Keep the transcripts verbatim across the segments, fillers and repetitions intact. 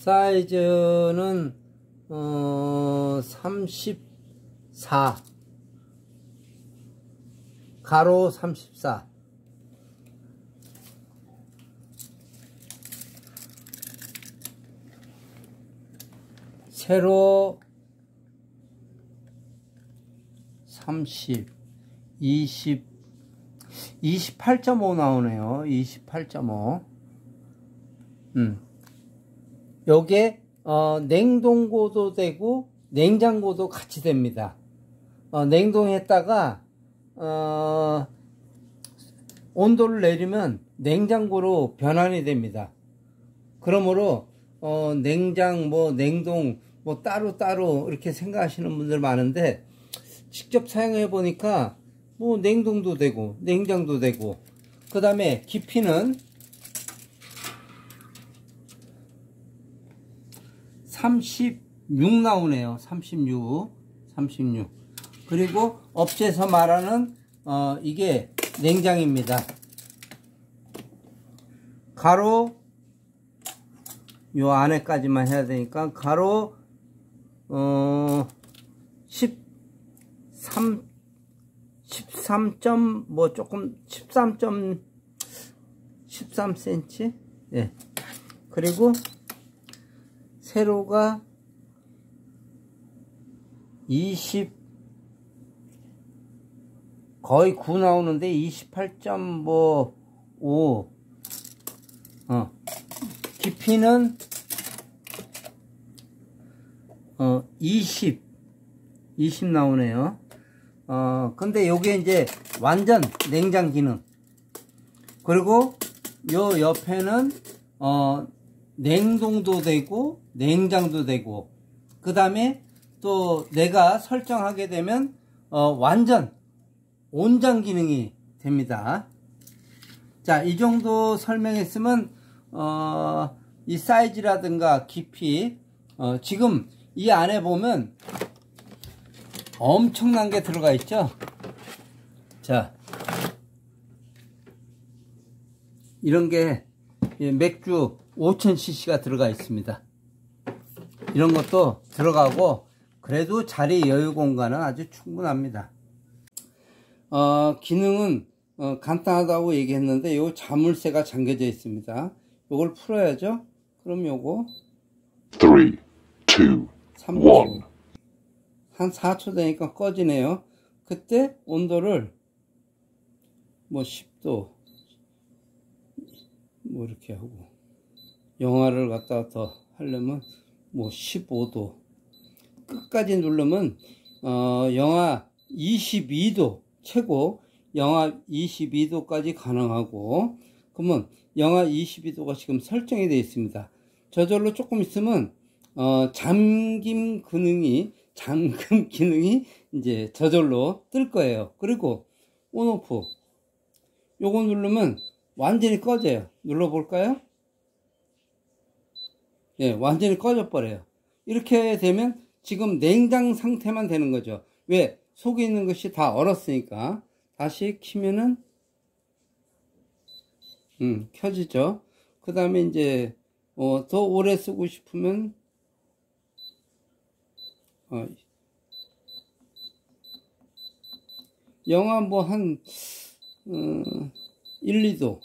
사이즈는 어, 삼십사, 가로 삼십사. 세로 삼십, 이십, 이십팔 점 오 나오네요. 이십팔 점 오. 음. 요게, 어, 냉동고도 되고, 냉장고도 같이 됩니다. 어, 냉동했다가, 어, 온도를 내리면 냉장고로 변환이 됩니다. 그러므로, 어, 냉장, 뭐, 냉동, 뭐, 따로따로 이렇게 생각하시는 분들 많은데, 직접 사용해 보니까, 뭐, 냉동도 되고, 냉장도 되고, 그 다음에 깊이는 삼십육 나오네요. 삼십육. 삼십육. 그리고 업체에서 말하는, 어, 이게 냉장입니다. 가로, 요 안에까지만 해야 되니까, 가로, 어, 십삼, 십삼 점, 뭐 조금, 십삼 점, 십삼 센티미터? 예. 그리고, 세로가 이십, 거의 구 나오는데 이십팔 점 오, 어, 깊이는 어, 이십, 이십 나오네요. 어, 근데 요게 이제 완전 냉장 기능. 그리고 요 옆에는 어, 냉동도 되고 냉장도 되고, 그 다음에 또 내가 설정하게 되면 어, 완전 온장 기능이 됩니다. 자, 이 정도 설명했으면 어, 이 사이즈라든가 깊이, 어, 지금 이 안에 보면 엄청난 게 들어가 있죠. 자, 이런 게 맥주 오천 씨씨가 들어가 있습니다. 이런 것도 들어가고, 그래도 자리 여유 공간은 아주 충분합니다. 어, 기능은 어, 간단하다고 얘기했는데, 요 자물쇠가 잠겨져 있습니다. 요걸 풀어야죠. 그럼 요거 삼, 이, 일. 한 사 초 되니까 꺼지네요. 그때 온도를 뭐 십 도 뭐 이렇게 하고, 영하를 갖다가 더 하려면 뭐 십오 도, 끝까지 누르면 어, 영하 이십이 도, 최고 영하 이십이 도까지 가능하고, 그러면 영하 이십이 도가 지금 설정이 되어 있습니다. 저절로 조금 있으면 어, 잠김 기능이 잠금 기능이 이제 저절로 뜰 거예요. 그리고 온오프 요거 누르면 완전히 꺼져요. 눌러 볼까요? 예, 완전히 꺼져 버려요. 이렇게 되면 지금 냉장 상태만 되는 거죠. 왜? 속에 있는 것이 다 얼었으니까. 다시 키면은 음, 켜지죠. 그 다음에 이제 어, 더 오래 쓰고 싶으면 어, 영하 뭐 한 어, 일, 이 도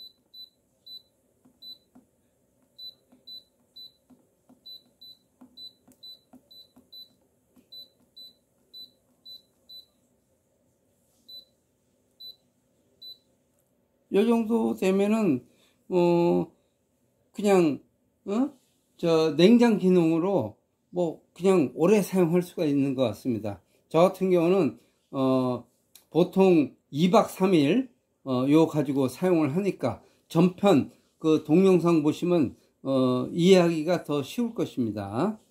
요 정도 되면은 어 그냥 어? 저 냉장 기능으로 뭐 그냥 오래 사용할 수가 있는 것 같습니다. 저 같은 경우는 어 보통 이 박 삼 일 어 요 가지고 사용을 하니까 전편 그 동영상 보시면 어 이해하기가 더 쉬울 것입니다.